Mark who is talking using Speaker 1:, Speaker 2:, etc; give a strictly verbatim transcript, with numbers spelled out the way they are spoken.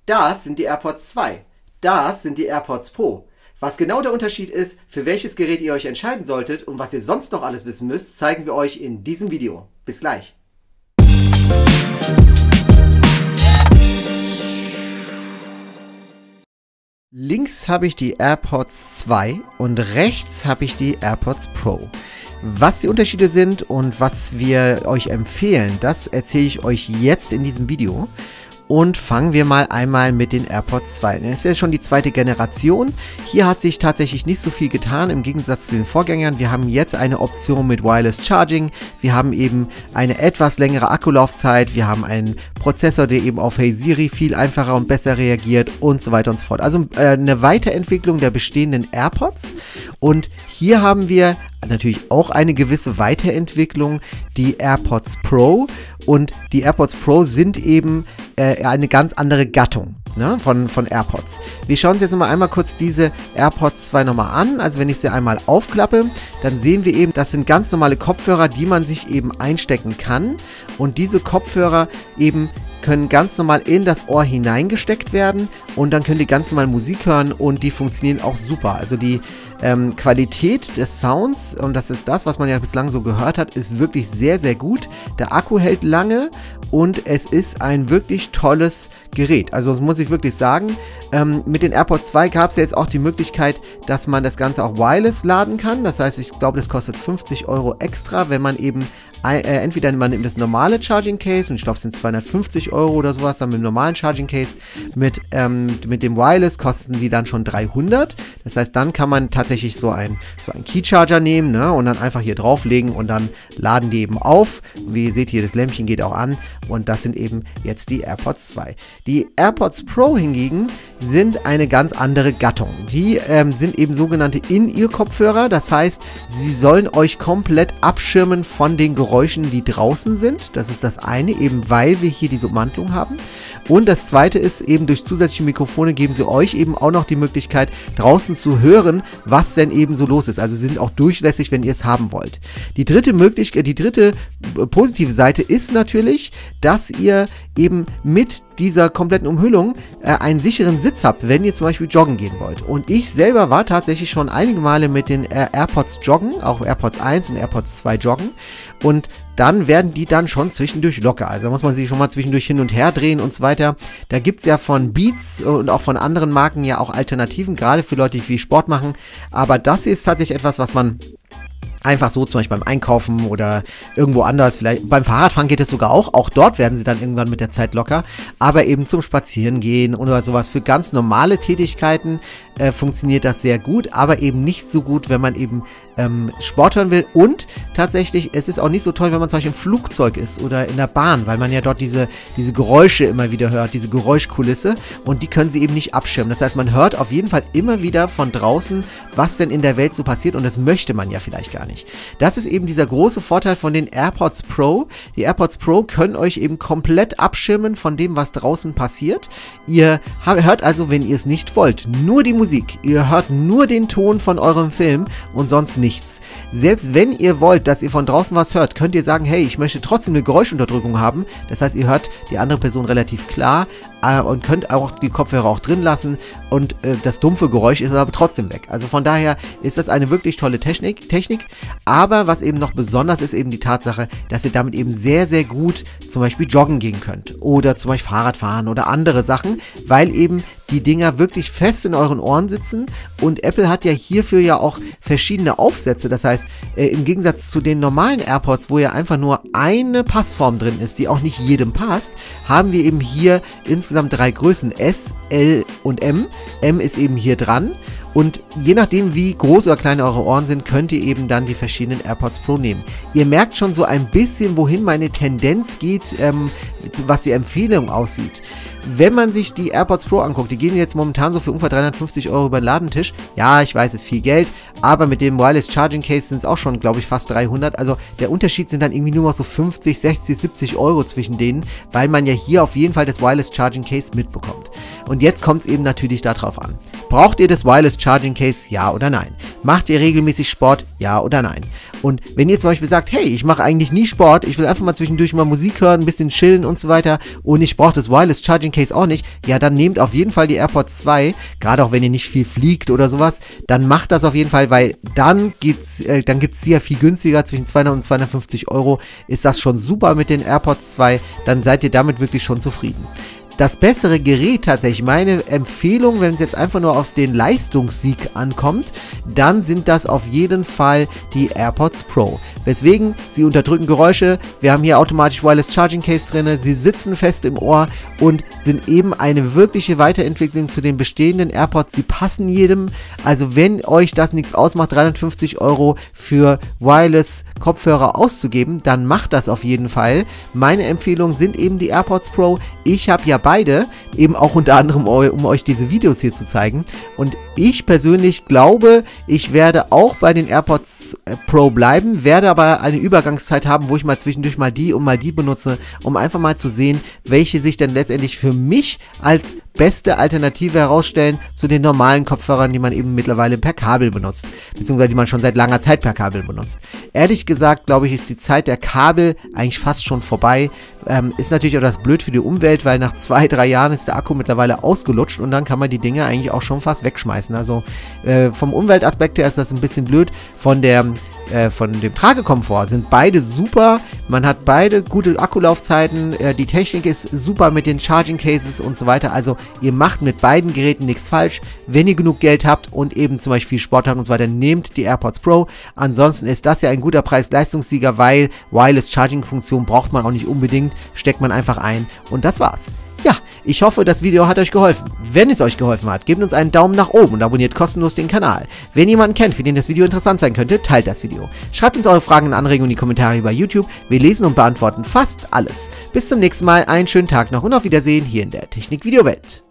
Speaker 1: Das sind die AirPods zwei. Das sind die AirPods Pro. Was genau der Unterschied ist, für welches Gerät ihr euch entscheiden solltet und was ihr sonst noch alles wissen müsst, zeigen wir euch in diesem Video. Bis gleich. Links habe ich die AirPods zwei und rechts habe ich die AirPods Pro. Was die Unterschiede sind und was wir euch empfehlen, das erzähle ich euch jetzt in diesem Video. Und fangen wir mal einmal mit den AirPods zwei. Das ist ja schon die zweite Generation. Hier hat sich tatsächlich nicht so viel getan im Gegensatz zu den Vorgängern. Wir haben jetzt eine Option mit Wireless Charging. Wir haben eben eine etwas längere Akkulaufzeit. Wir haben einen Prozessor, der eben auf Hey Siri viel einfacher und besser reagiert und so weiter und so fort. Also äh, eine Weiterentwicklung der bestehenden AirPods. Und hier haben wir natürlich auch eine gewisse Weiterentwicklung, die AirPods Pro, und die AirPods Pro sind eben äh, eine ganz andere Gattung, ne, von, von AirPods. Wir schauen uns jetzt mal einmal kurz diese AirPods zwei nochmal an. Also wenn ich sie einmal aufklappe, dann sehen wir eben, das sind ganz normale Kopfhörer, die man sich eben einstecken kann, und diese Kopfhörer eben können ganz normal in das Ohr hineingesteckt werden und dann könnt ihr ganz normal Musik hören und die funktionieren auch super. Also die ähm, Qualität des Sounds, und das ist das, was man ja bislang so gehört hat, ist wirklich sehr, sehr gut. Der Akku hält lange und es ist ein wirklich tolles Gerät. Also das muss ich wirklich sagen. Ähm, mit den AirPods zwei gab es ja jetzt auch die Möglichkeit, dass man das Ganze auch wireless laden kann. Das heißt, ich glaube, das kostet fünfzig Euro extra, wenn man eben äh, entweder man nimmt das normale Charging Case, und ich glaube, es sind zweihundertfünfzig Euro oder sowas, dann mit dem normalen Charging Case. Mit, ähm, mit dem Wireless kosten die dann schon dreihundert. Das heißt, dann kann man tatsächlich so ein, so ein Key Charger nehmen, ne, und dann einfach hier drauflegen und dann laden die eben auf. Wie ihr seht hier, das Lämpchen geht auch an, und das sind eben jetzt die AirPods zwei. Die AirPods Pro hingegen sind eine ganz andere Gattung. Die ähm, sind eben sogenannte In-Ear-Kopfhörer. Das heißt, sie sollen euch komplett abschirmen von den Geräuschen, die draußen sind. Das ist das eine, eben weil wir hier diese Ummantelung haben. Und das zweite ist eben, durch zusätzliche Mikrofone geben sie euch eben auch noch die Möglichkeit, draußen zu hören, was denn eben so los ist. Also sie sind auch durchlässig, wenn ihr es haben wollt. Die dritte Möglichkeit, die dritte äh, positive Seite ist natürlich, dass ihr eben mit dieser kompletten Umhüllung äh, einen sicheren Sitz habt, wenn ihr zum Beispiel joggen gehen wollt. Und ich selber war tatsächlich schon einige Male mit den äh, AirPods joggen, auch AirPods eins und AirPods zwei joggen, und dann werden die dann schon zwischendurch locker. Also da muss man sich schon mal zwischendurch hin und her drehen und so weiter. Da gibt es ja von Beats und auch von anderen Marken ja auch Alternativen, gerade für Leute, die viel Sport machen. Aber das ist tatsächlich etwas, was man einfach so zum Beispiel beim Einkaufen oder irgendwo anders, vielleicht beim Fahrradfahren geht es sogar auch. Auch dort werden sie dann irgendwann mit der Zeit locker. Aber eben zum Spazierengehen oder sowas für ganz normale Tätigkeiten äh, funktioniert das sehr gut. Aber eben nicht so gut, wenn man eben ähm, Sport hören will. Und tatsächlich, es ist auch nicht so toll, wenn man zum Beispiel im Flugzeug ist oder in der Bahn, weil man ja dort diese, diese Geräusche immer wieder hört, diese Geräuschkulisse. Und die können sie eben nicht abschirmen. Das heißt, man hört auf jeden Fall immer wieder von draußen, was denn in der Welt so passiert. Und das möchte man ja vielleicht gar nicht. Das ist eben dieser große Vorteil von den AirPods Pro. Die AirPods Pro können euch eben komplett abschirmen von dem, was draußen passiert. Ihr hört also, wenn ihr es nicht wollt, nur die Musik. Ihr hört nur den Ton von eurem Film und sonst nichts. Selbst wenn ihr wollt, dass ihr von draußen was hört, könnt ihr sagen, hey, ich möchte trotzdem eine Geräuschunterdrückung haben. Das heißt, ihr hört die andere Person relativ klar äh, und könnt auch die Kopfhörer auch drin lassen, und äh, das dumpfe Geräusch ist aber trotzdem weg. Also von daher ist das eine wirklich tolle Technik. Technik. Aber was eben noch besonders ist, eben die Tatsache, dass ihr damit eben sehr, sehr gut zum Beispiel joggen gehen könnt oder zum Beispiel Fahrrad fahren oder andere Sachen, weil eben die Dinger wirklich fest in euren Ohren sitzen, und Apple hat ja hierfür ja auch verschiedene Aufsätze. Das heißt, äh, im Gegensatz zu den normalen AirPods, wo ja einfach nur eine Passform drin ist, die auch nicht jedem passt, haben wir eben hier insgesamt drei Größen, S, L und M. M ist eben hier dran. Und je nachdem, wie groß oder klein eure Ohren sind, könnt ihr eben dann die verschiedenen AirPods Pro nehmen. Ihr merkt schon so ein bisschen, wohin meine Tendenz geht, ähm, was die Empfehlung aussieht. Wenn man sich die AirPods Pro anguckt, die gehen jetzt momentan so für ungefähr dreihundertfünfzig Euro über den Ladentisch. Ja, ich weiß, ist viel Geld, aber mit dem Wireless Charging Case sind es auch schon, glaube ich, fast dreihundert. Also der Unterschied sind dann irgendwie nur noch so fünfzig, sechzig, siebzig Euro zwischen denen, weil man ja hier auf jeden Fall das Wireless Charging Case mitbekommt. Und jetzt kommt es eben natürlich darauf an. Braucht ihr das Wireless Charging Case, ja oder nein? Macht ihr regelmäßig Sport? Ja oder nein? Und wenn ihr zum Beispiel sagt, hey, ich mache eigentlich nie Sport, ich will einfach mal zwischendurch mal Musik hören, ein bisschen chillen und so weiter und ich brauche das Wireless Charging Case auch nicht, ja, dann nehmt auf jeden Fall die AirPods zwei, gerade auch wenn ihr nicht viel fliegt oder sowas, dann macht das auf jeden Fall, weil dann geht's, äh, dann gibt es die ja viel günstiger, zwischen zweihundert und zweihundertfünfzig Euro ist das schon super mit den AirPods zwei, dann seid ihr damit wirklich schon zufrieden. Das bessere Gerät tatsächlich, meine Empfehlung, wenn es jetzt einfach nur auf den Leistungssieg ankommt, dann sind das auf jeden Fall die AirPods Pro. Weswegen, sie unterdrücken Geräusche, wir haben hier automatisch Wireless Charging Case drin, sie sitzen fest im Ohr und sind eben eine wirkliche Weiterentwicklung zu den bestehenden AirPods. Sie passen jedem, also wenn euch das nichts ausmacht, dreihundertfünfzig Euro für Wireless Kopfhörer auszugeben, dann macht das auf jeden Fall. Meine Empfehlungen sind eben die AirPods Pro. Ich habe ja beide, eben auch unter anderem, um euch diese Videos hier zu zeigen. Und ich persönlich glaube, ich werde auch bei den AirPods Pro bleiben, werde aber eine Übergangszeit haben, wo ich mal zwischendurch mal die und mal die benutze, um einfach mal zu sehen, welche sich dann letztendlich für mich als beste Alternative herausstellen zu den normalen Kopfhörern, die man eben mittlerweile per Kabel benutzt, beziehungsweise die man schon seit langer Zeit per Kabel benutzt. Ehrlich gesagt, glaube ich, ist die Zeit der Kabel eigentlich fast schon vorbei. Ähm, ist natürlich auch das blöd für die Umwelt, weil nach zwei, drei Jahren ist der Akku mittlerweile ausgelutscht und dann kann man die Dinge eigentlich auch schon fast wegschmeißen. Also äh, vom Umweltaspekt her ist das ein bisschen blöd. Von der äh, von dem Tragekomfort sind beide super. Man hat beide gute Akkulaufzeiten. Äh, die Technik ist super mit den Charging Cases und so weiter. Also ihr macht mit beiden Geräten nichts falsch. Wenn ihr genug Geld habt und eben zum Beispiel Sport habt und so weiter, nehmt die AirPods Pro. Ansonsten ist das ja ein guter Preis-Leistungssieger, weil Wireless Charging Funktion braucht man auch nicht unbedingt. Steckt man einfach ein und das war's. Ja, ich hoffe, das Video hat euch geholfen. Wenn es euch geholfen hat, gebt uns einen Daumen nach oben und abonniert kostenlos den Kanal. Wenn jemanden kennt, für den das Video interessant sein könnte, teilt das Video. Schreibt uns eure Fragen und Anregungen in die Kommentare über YouTube. Wir lesen und beantworten fast alles. Bis zum nächsten Mal, einen schönen Tag noch und auf Wiedersehen hier in der Technik-Video-Welt.